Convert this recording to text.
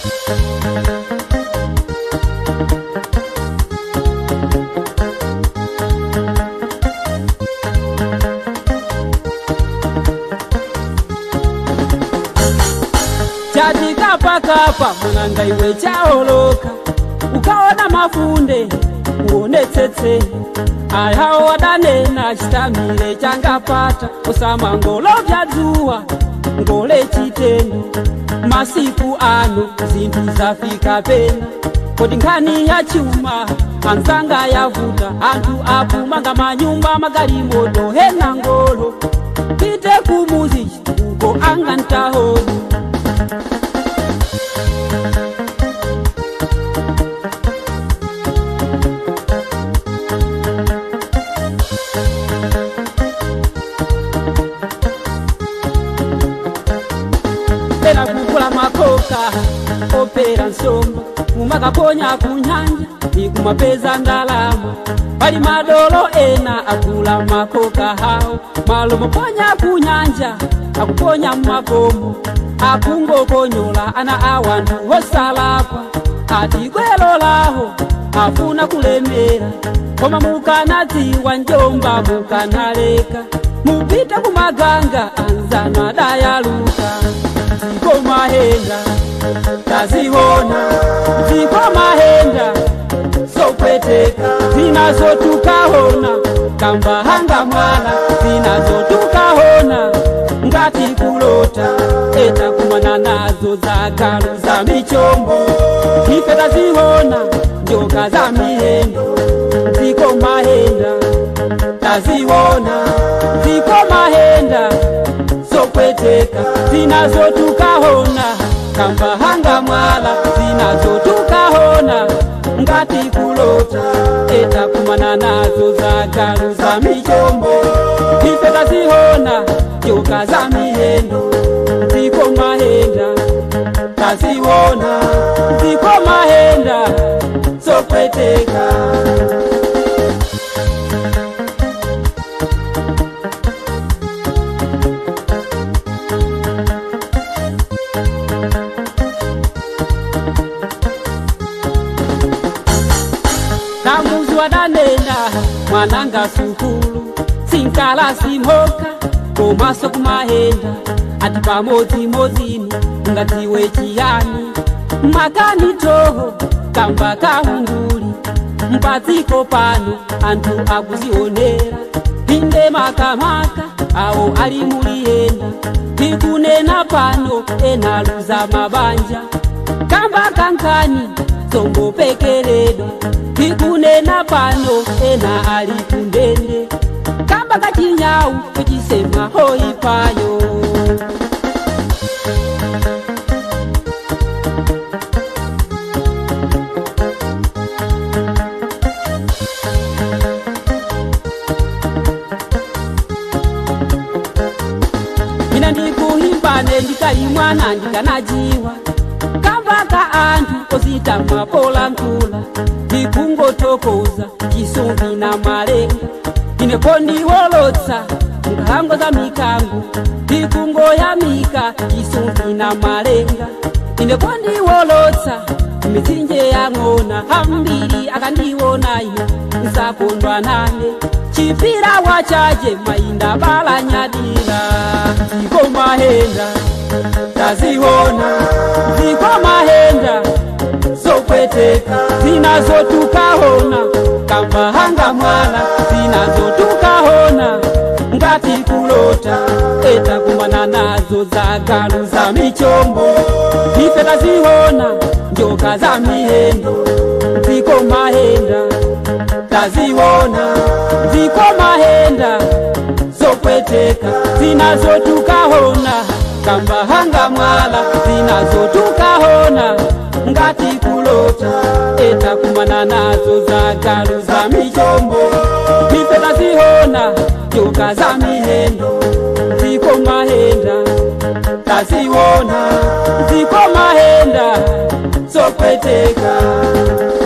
Chatika pakapa munanga iwe chaoloka ukaona mafunde uone tsetse ayawo wadanena chitamile changapata usama ngolo vyadzuwa ngole chitendo masiku ano zinthu zafika pena kodi nkhani ya chuma anzanga yavuta anthu apumanga manyumba magalimoto hena ngolo pite kumuzi uko anga ntahoni pena kukula makoka opera nsomba kumakaponya kunyanja ikumapeza ndalama bali madolo ena akula makoka hao malomo ponya kunyanja akuponya makomo akungokonyola ana awantu hosalapa ati gwelo laho afuna kulemera koma mukanatiwa njomba mukanaleka mupita kumaganga anzana dayaluka ziko mahenda taziona ziko mahenda sokweteka zinazotukahona kamba hanga mwana zinazotukahona ngati kulota eta kumana nazo zagalu za michombo ife taziona njoka za mihendo ziko mahenda taziona ziko mahenda sokweteka zinazotukahona kamba hanga mwala zinazotukahona ngati kulota eta kumana nazo zagalu za michombo ife taziona njoka za mihendo ziko mahenda taziona ziko mahenda sokweteka namuzwa danena mwananga sukulu sinkala simoka komaso kumahenda ati pamodzi mozini ngatiwe chiyani makani toho kamba kahunguli mpatiko pano anthu akuzionera inde makamaka awo ali muliyenda tikunena pano enaluza mabanja kamba kankani songo pekeredwa tikunena pano ena ali kundende kamba kachinyau kuchisema hoipayo mina ndikuhimbane ndikali mwana ndikanajiwa kamba ka anthu ozita mapola nkula ndikungotokoza chisumbi na malenga inekondiwolotsa nkango za mikango ndikungoyamika chisumbi na malenga inekondiwolotsa mitsinje yang'ona hambiri akandiwona ine nsakondwa nane chipira wachaje mainda balanyadira ziko mahenda taziona ziko mahenda sokweteka zinazotukahona kamba hanga mwana zinazotukahona ngati kulota eta kumana nazo zagalu za michombo ife taziona njoka za mihendo ziko mahenda taziona ziko mahenda sokweteka zinazotukahona kamba hanga mwala zinazotukahona ngati kulota eta kumana nazo zagalu za michombo ife taziona njoka za mihendo ziko mahenda taziona ziko mahenda sokweteka